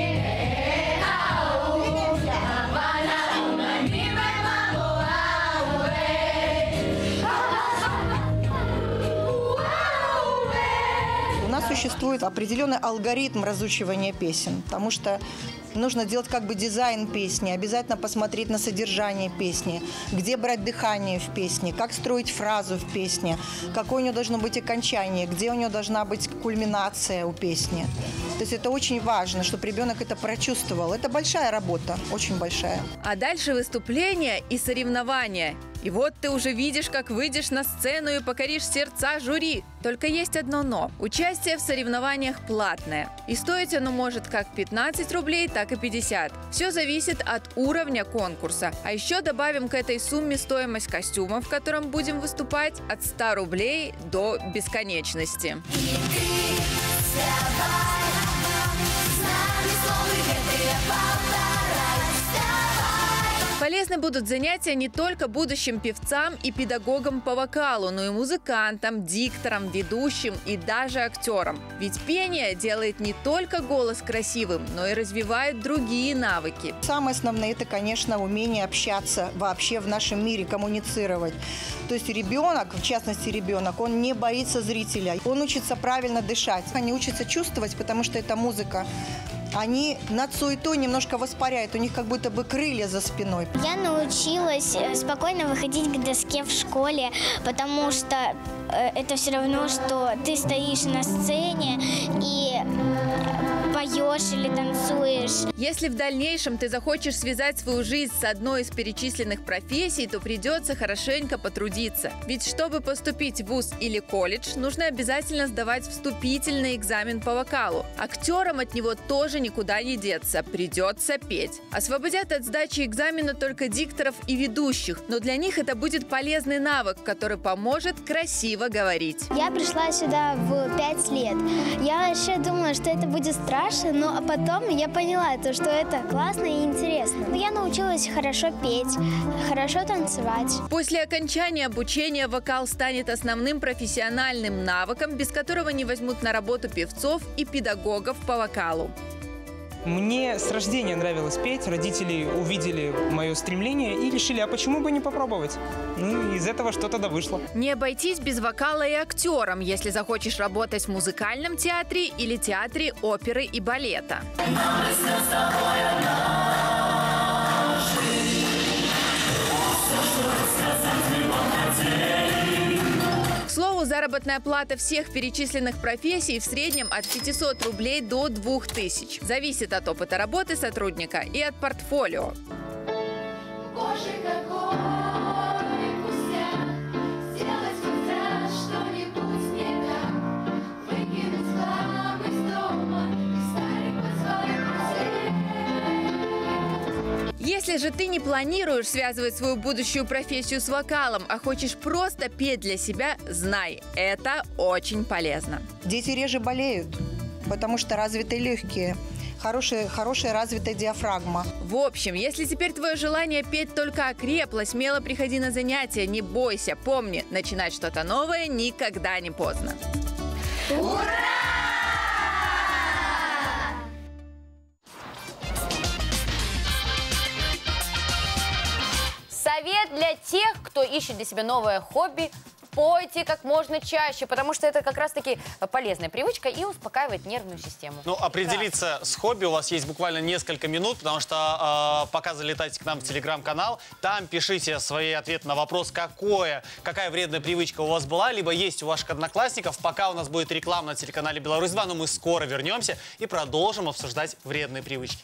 У нас существует определенный алгоритм разучивания песен, потому что нужно делать как бы дизайн песни, обязательно посмотреть на содержание песни, где брать дыхание в песне, как строить фразу в песне, какое у нее должно быть окончание, где у нее должна быть кульминация у песни. То есть это очень важно, чтобы ребенок это прочувствовал. Это большая работа, очень большая. А дальше выступления и соревнования. И вот ты уже видишь, как выйдешь на сцену и покоришь сердца жюри. Только есть одно «но». Участие в соревнованиях платное. И стоить оно может как 15 рублей, так и 50. Все зависит от уровня конкурса. А еще добавим к этой сумме стоимость костюма, в котором будем выступать, от 100 рублей до бесконечности. Полезны будут занятия не только будущим певцам и педагогам по вокалу, но и музыкантам, дикторам, ведущим и даже актерам. Ведь пение делает не только голос красивым, но и развивает другие навыки. Самое основное – это, конечно, умение общаться вообще в нашем мире, коммуницировать. То есть ребенок, в частности ребенок, он не боится зрителя, он учится правильно дышать, они учатся чувствовать, потому что это музыка. Они над суетой немножко воспаряют, у них как будто бы крылья за спиной. Я научилась спокойно выходить к доске в школе, потому что это все равно, что ты стоишь на сцене и поешь или танцуешь. Если в дальнейшем ты захочешь связать свою жизнь с одной из перечисленных профессий, то придется хорошенько потрудиться. Ведь чтобы поступить в вуз или колледж, нужно обязательно сдавать вступительный экзамен по вокалу. Актерам от него тоже никуда не деться, придется петь. Освободят от сдачи экзамена только дикторов и ведущих, но для них это будет полезный навык, который поможет красиво говорить. Я пришла сюда в 5 лет. Я вообще думала, что это будет страшно, но потом я поняла, что это классно и интересно. Я научилась хорошо петь, хорошо танцевать. После окончания обучения вокал станет основным профессиональным навыком, без которого не возьмут на работу певцов и педагогов по вокалу. Мне с рождения нравилось петь, родители увидели мое стремление и решили, а почему бы не попробовать? Ну, из этого что-то да вышло. Не обойтись без вокала и актером, если захочешь работать в музыкальном театре или театре оперы и балета. К слову, заработная плата всех перечисленных профессий в среднем от 500 рублей до 2000. Зависит от опыта работы сотрудника и от портфолио. Боже, какой пустяк, сделать хотя что-нибудь не так, выкинуть хлам из дома и старик позвать друзей. Если же ты не планируешь связывать свою будущую профессию с вокалом, а хочешь просто петь для себя, знай, это очень полезно. Дети реже болеют, потому что развиты легкие. Хорошая развитая диафрагма. В общем, если теперь твое желание петь только окрепло, смело приходи на занятия, не бойся. Помни, начинать что-то новое никогда не поздно. Ура! Совет для тех, кто ищет для себя новое хобби – пойте как можно чаще, потому что это как раз-таки полезная привычка и успокаивает нервную систему. Ну, определиться с хобби у вас есть буквально несколько минут, потому что пока залетаете к нам в телеграм-канал, там пишите свои ответы на вопрос, какая вредная привычка у вас была, либо есть у ваших одноклассников. Пока у нас будет реклама на телеканале Беларусь-2, но мы скоро вернемся и продолжим обсуждать вредные привычки.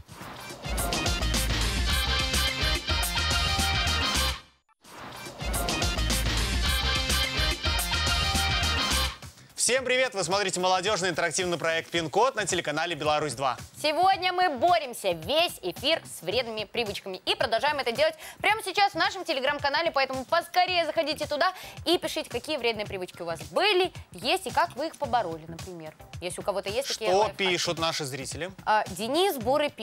Всем привет! Вы смотрите молодежный интерактивный проект «Пин-код» на телеканале «Беларусь-2». Сегодня мы боремся весь эфир с вредными привычками. И продолжаем это делать прямо сейчас в нашем телеграм-канале. Поэтому поскорее заходите туда и пишите, какие вредные привычки у вас были, есть и как вы их побороли, например. Если у кого-то есть такие Что лайфхаки. пишут наши зрители? Денис Бурый пишет. В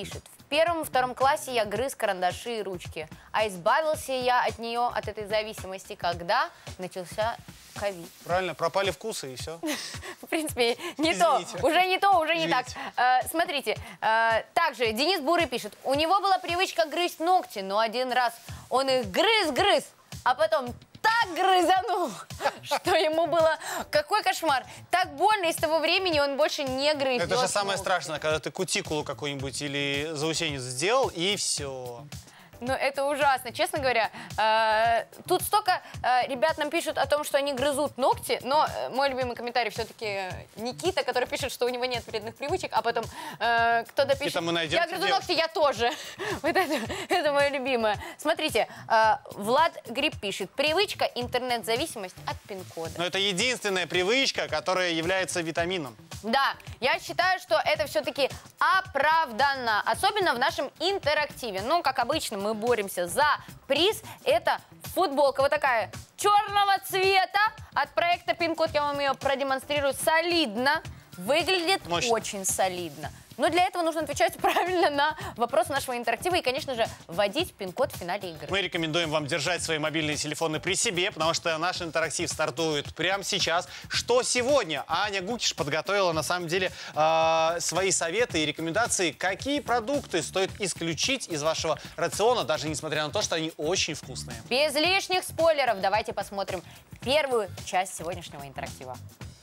1-2 классе я грыз карандаши и ручки. А избавился я от нее, от этой зависимости, когда начался ковид. Правильно, пропали вкусы и все. В принципе, не то, уже не так. Смотрите, также Денис Бурый пишет, у него была привычка грызть ногти, но один раз он их грыз, а потом так грызанул, что ему было... Какой кошмар. Так больно, и с того времени он больше не грызет. Это же самое страшное, когда ты кутикулу какую-нибудь или заусенец сделал, и все. Ну, это ужасно, честно говоря. Тут столько ребят нам пишут о том, что они грызут ногти, но мой любимый комментарий все-таки Никита, который пишет, что у него нет вредных привычек, а потом кто-то пишет, я грызу ногти, я тоже. Вот это мое любимое. Смотрите, Влад Гриб пишет, привычка, интернет-зависимость от пин-кода. Но это единственная привычка, которая является витамином. Да, я считаю, что это все-таки оправданно, особенно в нашем интерактиве. Ну, как обычно, мы боремся за приз. Это футболка вот такая черного цвета от проекта Пин-код. Я вам ее продемонстрирую. Солидно. Выглядит очень солидно. Но для этого нужно отвечать правильно на вопрос нашего интерактива и, конечно же, вводить пин-код в финале игры. Мы рекомендуем вам держать свои мобильные телефоны при себе, потому что наш интерактив стартует прямо сейчас. Что сегодня? Аня Гукиш подготовила, на самом деле, свои советы и рекомендации, какие продукты стоит исключить из вашего рациона, даже несмотря на то, что они очень вкусные. Без лишних спойлеров давайте посмотрим первую часть сегодняшнего интерактива.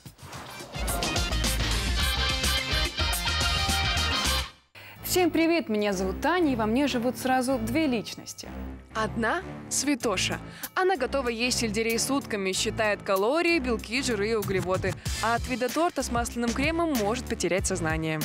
Всем привет, меня зовут Таня, и во мне живут сразу две личности. Одна – Святоша. Она готова есть сельдерей сутками, считает калории, белки, жиры и углеводы, а от вида торта с масляным кремом может потерять сознание.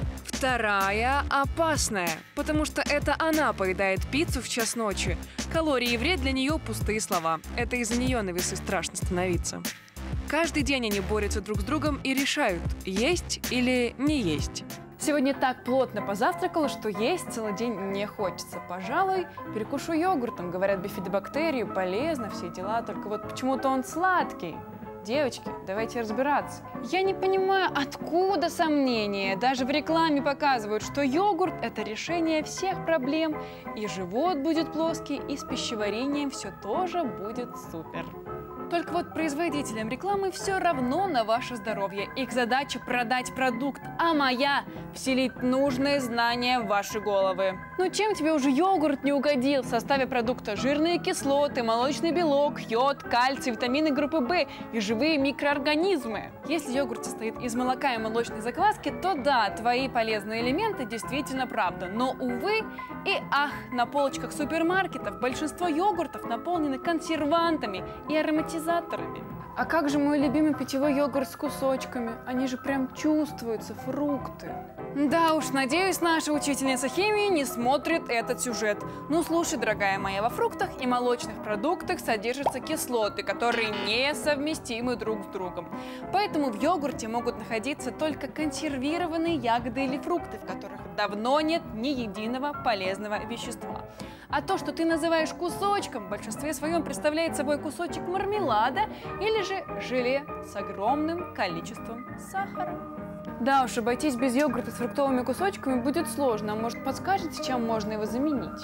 Вторая – опасная, потому что это она поедает пиццу в час ночи. Калории и вред для нее – пустые слова. Это из-за нее на весы страшно становиться. Каждый день они борются друг с другом и решают, есть или не есть. Сегодня так плотно позавтракала, что есть целый день не хочется. Пожалуй, перекушу йогуртом. Говорят, бифидобактерию полезно, все дела, только вот почему-то он сладкий. Девочки, давайте разбираться. Я не понимаю, откуда сомнения. Даже в рекламе показывают, что йогурт – это решение всех проблем. И живот будет плоский, и с пищеварением все тоже будет супер. Только вот производителям рекламы все равно на ваше здоровье. Их задача продать продукт, а моя – вселить нужные знания в ваши головы. Ну чем тебе уже йогурт не угодил? В составе продукта жирные кислоты, молочный белок, йод, кальций, витамины группы В и живые микроорганизмы. Если йогурт состоит из молока и молочной закваски, то да, твои полезные элементы действительно правда. Но, увы и ах, на полочках супермаркетов большинство йогуртов наполнены консервантами и ароматизаторами. А как же мой любимый питьевой йогурт с кусочками? Они же прям чувствуются, фрукты. Да уж, надеюсь, наша учительница химии не смотрит этот сюжет. Ну слушай, дорогая моя, во фруктах и молочных продуктах содержатся кислоты, которые несовместимы друг с другом. Поэтому в йогурте могут находиться только консервированные ягоды или фрукты, в которых давно нет ни единого полезного вещества. А то, что ты называешь кусочком, в большинстве своем представляет собой кусочек мармелада или же желе с огромным количеством сахара. Да уж, обойтись без йогурта с фруктовыми кусочками будет сложно. А может, подскажете, чем можно его заменить?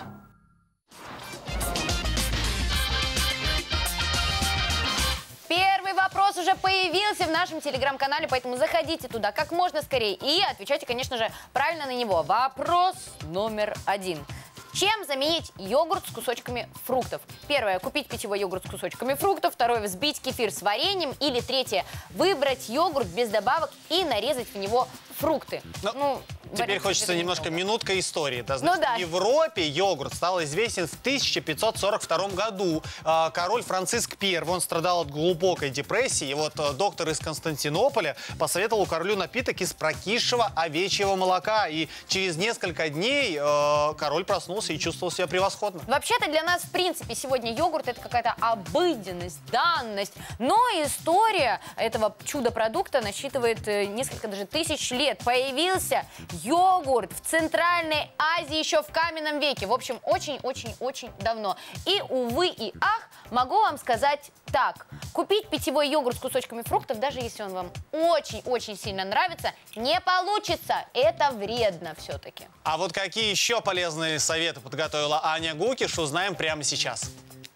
Первый вопрос уже появился в нашем телеграм-канале, поэтому заходите туда как можно скорее и отвечайте, конечно же, правильно на него. Вопрос номер 1. Чем заменить йогурт с кусочками фруктов? Первое – купить питьевой йогурт с кусочками фруктов. Второе – взбить кефир с вареньем. Или третье – выбрать йогурт без добавок и нарезать в него фрукты. Теперь хочется немножко минутка истории. Да, значит, в Европе йогурт стал известен в 1542 году. Король Франциск I, он страдал от глубокой депрессии. И вот доктор из Константинополя посоветовал королю напиток из прокисшего овечьего молока. И через несколько дней король проснулся и чувствовал себя превосходно. Вообще-то для нас, в принципе, сегодня йогурт – это какая-то обыденность, данность. Но история этого чудо-продукта насчитывает несколько даже тысяч лет. Появился йогурт в Центральной Азии еще в каменном веке. В общем, очень-очень-очень давно. И, увы и ах, могу вам сказать так. Купить питьевой йогурт с кусочками фруктов, даже если он вам очень-очень сильно нравится, не получится. Это вредно все-таки. А вот какие еще полезные советы подготовила Аня Гукиш, узнаем прямо сейчас.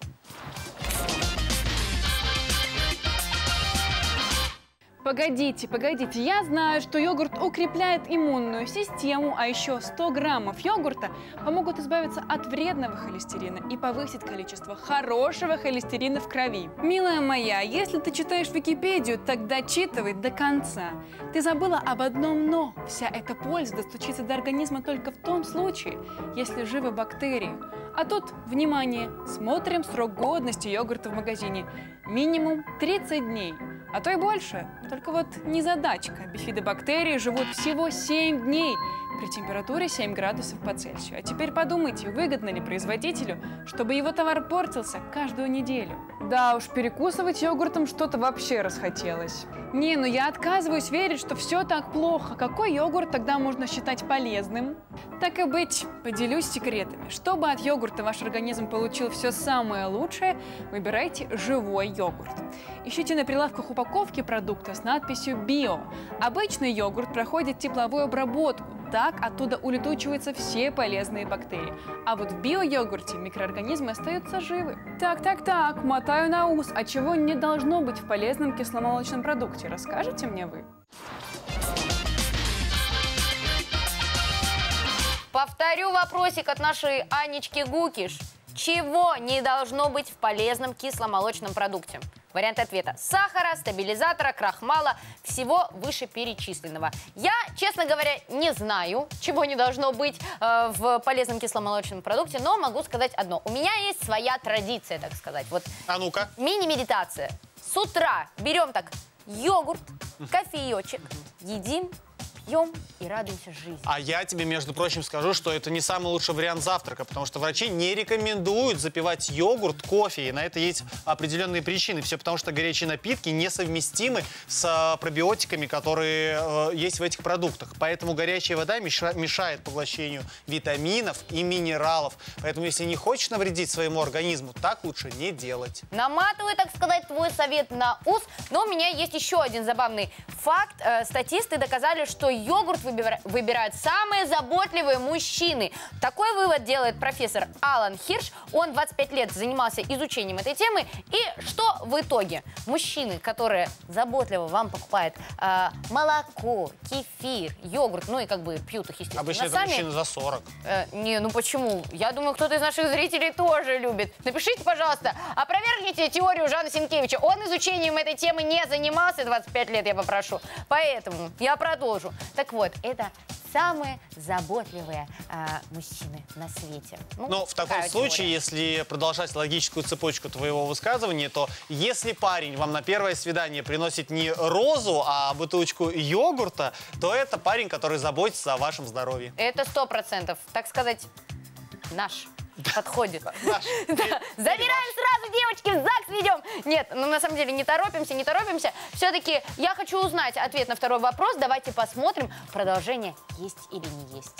Погодите, я знаю, что йогурт укрепляет иммунную систему, а еще 100 граммов йогурта помогут избавиться от вредного холестерина и повысить количество хорошего холестерина в крови. Милая моя, если ты читаешь Википедию, так дочитывай до конца. Ты забыла об одном «но». Вся эта польза достучится до организма только в том случае, если живы бактерии. А тут, внимание, смотрим срок годности йогурта в магазине. Минимум 30 дней. А то и больше. Только вот незадачка. Бифидобактерии живут всего 7 дней при температуре 7 градусов по Цельсию. А теперь подумайте, выгодно ли производителю, чтобы его товар портился каждую неделю. Да уж, перекусывать йогуртом что-то вообще расхотелось. Не, ну я отказываюсь верить, что все так плохо. Какой йогурт тогда можно считать полезным? Так и быть, поделюсь секретами. Чтобы от йогурта ваш организм получил все самое лучшее, выбирайте живой йогурт. Ищите на прилавках упаковки продукта с надписью «Био». Обычный йогурт проходит тепловую обработку. Так оттуда улетучиваются все полезные бактерии. А вот в био-йогурте микроорганизмы остаются живы. Так, мотаю на ус. А чего не должно быть в полезном кисломолочном продукте? Расскажете мне вы? Повторю вопросик от нашей Анечки Гукиш. Чего не должно быть в полезном кисломолочном продукте? Варианты ответа: сахара, стабилизатора, крахмала, всего вышеперечисленного. Я, честно говоря, не знаю, чего не должно быть в полезном кисломолочном продукте, но могу сказать одно. У меня есть своя традиция, так сказать. Вот. А ну-ка. Мини-медитация. С утра берем так йогурт, кофеечек, едим, пьем и радуемся жизни. А я тебе, между прочим, скажу, что это не самый лучший вариант завтрака, потому что врачи не рекомендуют запивать йогурт кофе, и на это есть определенные причины. Все потому, что горячие напитки несовместимы с пробиотиками, которые есть в этих продуктах. Поэтому горячая вода мешает поглощению витаминов и минералов. Поэтому, если не хочешь навредить своему организму, так лучше не делать. Наматываю, так сказать, твой совет на ус, но у меня есть еще один забавный факт. Статисты доказали, что йогурт выбирают самые заботливые мужчины. Такой вывод делает профессор Алан Хирш. Он 25 лет занимался изучением этой темы. И что в итоге? Мужчины, которые заботливо вам покупают молоко, кефир, йогурт, ну и как бы пьют их, естественно, обычно сами. это мужчины за 40. Не, ну почему? Я думаю, кто-то из наших зрителей тоже любит. Напишите, пожалуйста, опровергните теорию Жана Сенкевича. Он изучением этой темы не занимался 25 лет, я попрошу. Поэтому я продолжу. Так вот, это самые заботливые мужчины на свете. Ну, в таком случае, если продолжать логическую цепочку твоего высказывания, то если парень вам на первое свидание приносит не розу, а бутылочку йогурта, то это парень, который заботится о вашем здоровье. Это 100%, так сказать, наш. Подходит. Забираем сразу, девочки, в ЗАГС ведем. Нет, ну на самом деле не торопимся. Все-таки я хочу узнать ответ на второй вопрос. Давайте посмотрим, продолжение есть или не есть.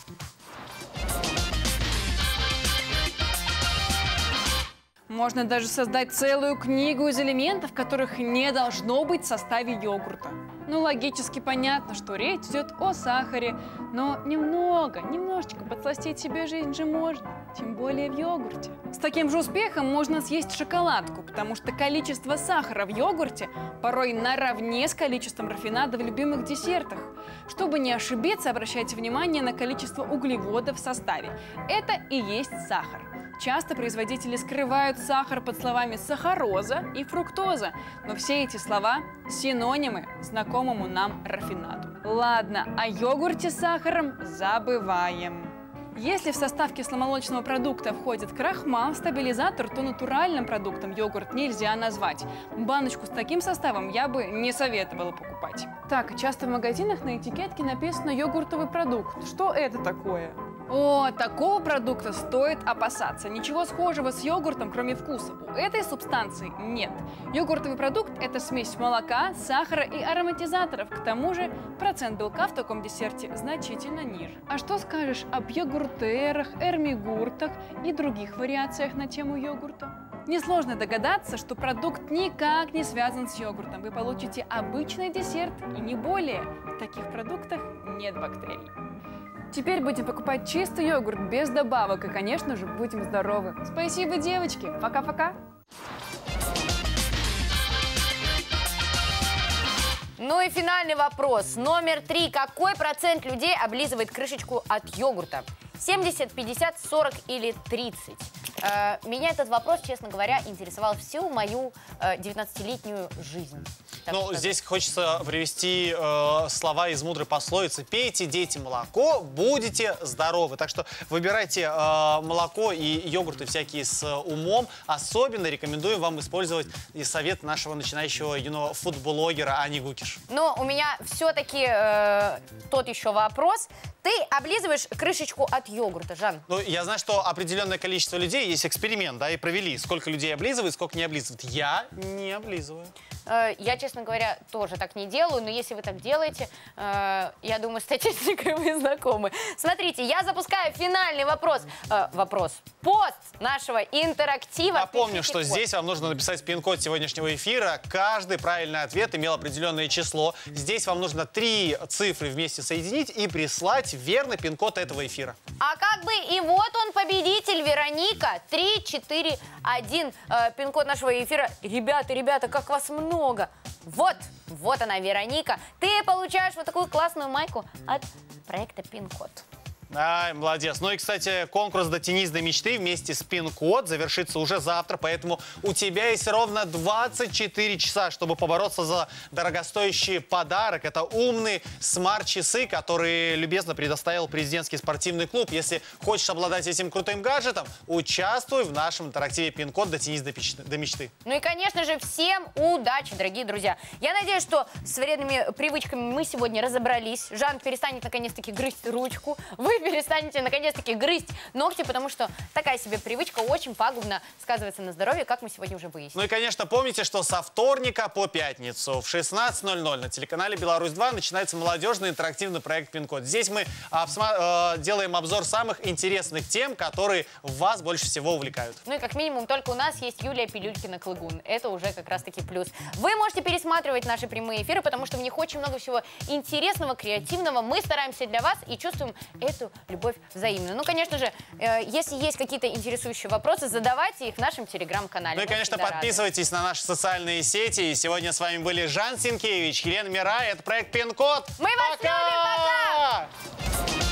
Можно даже создать целую книгу из элементов, которых не должно быть в составе йогурта. Ну, логически понятно, что речь идет о сахаре, но немножечко подсластить себе жизнь же можно, тем более в йогурте. С таким же успехом можно съесть шоколадку, потому что количество сахара в йогурте порой наравне с количеством рафинада в любимых десертах. Чтобы не ошибиться, обращайте внимание на количество углеводов в составе. Это и есть сахар. Часто производители скрывают сахар под словами сахароза и фруктоза, но все эти слова – синонимы знакомому нам рафинаду. Ладно, о йогурте с сахаром забываем. Если в состав кисломолочного продукта входит крахмал, стабилизатор, то натуральным продуктом йогурт нельзя назвать. Баночку с таким составом я бы не советовала покупать. Так, часто в магазинах на этикетке написано «йогуртовый продукт». Что это такое? О, такого продукта стоит опасаться. Ничего схожего с йогуртом, кроме вкуса, у этой субстанции нет. Йогуртовый продукт – это смесь молока, сахара и ароматизаторов. К тому же процент белка в таком десерте значительно ниже. А что скажешь об йогуртерах, эрмигуртах и других вариациях на тему йогурта? Несложно догадаться, что продукт никак не связан с йогуртом. Вы получите обычный десерт и не более. В таких продуктах нет бактерий. Теперь будем покупать чистый йогурт без добавок и, конечно же, будем здоровы. Спасибо, девочки. Пока-пока. Ну и финальный вопрос. Номер 3. Какой процент людей облизывает крышечку от йогурта? 70, 50, 40 или 30? Меня этот вопрос, честно говоря, интересовал всю мою 19-летнюю жизнь. Ну, здесь хочется привести слова из мудрой пословицы. Пейте, дети, молоко, будете здоровы. Так что выбирайте молоко и йогурты всякие с умом. Особенно рекомендуем вам использовать и совет нашего начинающего юного фудблогера Ани Гукиш. Но у меня все-таки тот еще вопрос. Ты облизываешь крышечку от йогурта, Жан? Ну, я знаю, что определенное количество людей, есть эксперимент, да, и провели, сколько людей облизывает, сколько не облизывает. Я не облизываю. Я, честно говоря, тоже так не делаю, но если вы так делаете, я думаю, статистикой вы знакомы. Смотрите, я запускаю финальный вопрос. Пост нашего интерактива. Напомню, что здесь вам нужно написать пин-код сегодняшнего эфира. Каждый правильный ответ имел определенное число. Здесь вам нужно 3 цифры вместе соединить и прислать верный пин-код этого эфира. А как бы и вот он, победитель, Вероника. 3, 4, 1. Пин-код нашего эфира. Ребята, как вас много. Вот она, Вероника. Ты получаешь вот такую классную майку от проекта Пин-код. Ай, молодец. Ну и, кстати, конкурс «Дотянись до мечты» вместе с Пин-код завершится уже завтра, поэтому у тебя есть ровно 24 часа, чтобы побороться за дорогостоящий подарок. Это умные смарт-часы, которые любезно предоставил президентский спортивный клуб. Если хочешь обладать этим крутым гаджетом, участвуй в нашем интерактиве Пин-код «Дотянись до мечты». Ну и, конечно же, всем удачи, дорогие друзья. Я надеюсь, что с вредными привычками мы сегодня разобрались. Жан перестанет наконец-таки грызть ручку. Вы перестанете наконец-таки грызть ногти, потому что такая себе привычка очень пагубно сказывается на здоровье, как мы сегодня уже выяснили. Ну и, конечно, помните, что со вторника по пятницу в 16:00 на телеканале «Беларусь-2» начинается молодежный интерактивный проект «Пин-код». Здесь мы делаем обзор самых интересных тем, которые вас больше всего увлекают. Ну и как минимум только у нас есть Юлия Пилюлькина-Клыгун. Это уже как раз-таки плюс. Вы можете пересматривать наши прямые эфиры, потому что в них очень много всего интересного, креативного. Мы стараемся для вас и чувствуем эту любовь взаимную. Ну, конечно же, если есть какие-то интересующие вопросы, задавайте их в нашем телеграм-канале. Ну и, конечно, подписывайтесь на наши социальные сети. И сегодня с вами были Жан Синкевич, Елена Мирай. Это проект Пин-код. Мы вас любим, пока!